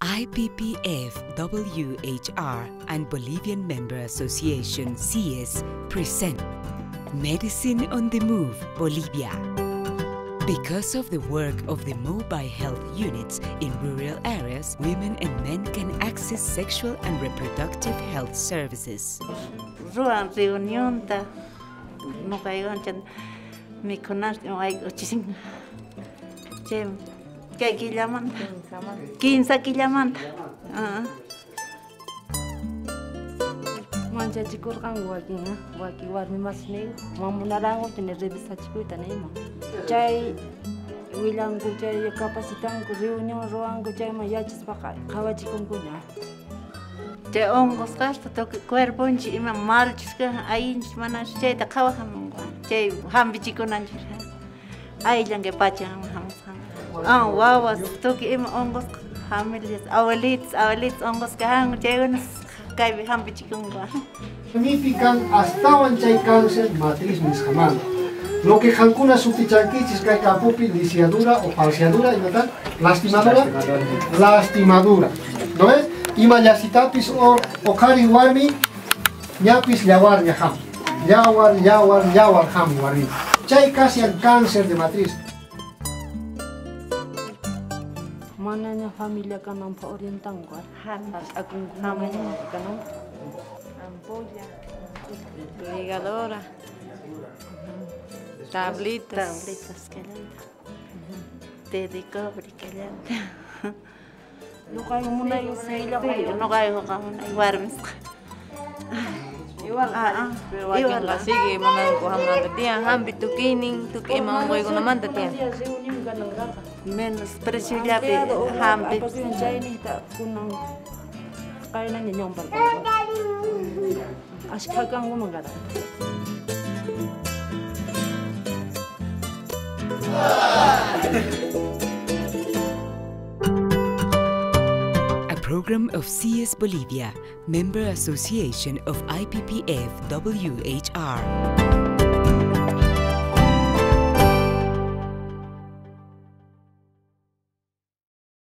IPPF, WHR, and Bolivian Member Association, CS, present Medicine on the Move, Bolivia. Because of the work of the mobile health units in rural areas, women and men can access sexual and reproductive health services. Ruang reunión ta no caigo en mi conas no hay ochísimo. ¿Qué aquí llaman? 15 aquí llaman. Manja chikur kan waki war mi mas ne mamunarango tener revista chiku tanema chai wilangu chai capacitan ku reunión roango chai mayachis baka kawachikun kunya Te hongos gasta to cuerpo inchi ima mal chiska ai mana chai ta kawa hamangwa chai hambi chikunan chira ai jange pacha ham wawas to ki ima hongos familias abuelitos hongos kahang chai unos Significan hasta chay cáncer matriz miscamal. Lo que jancuna sufichanquichis que capupi lisiadura o falseadura y tal, lastimadura. ¿No ves? Y mayasitapis o cari warmi, ñapis yawar yaham. Yawar ham warmi. Chay casi el cáncer de matriz. Mananya familia kanam pa orientan ko hanas akong namanya kanam ampolla ligadora tablitas calenta te de cobre calenta no kayo muna yung sila ko no kayo ka muna iwarmis igual sige manang ko hamna tatia hambi tukining tuki mangoy ko naman tatia menos precio ya pe hambi kunang kaya na niya yung barko ashkagang gumagara A program of CS Bolivia, Member Association of IPPF, WHR.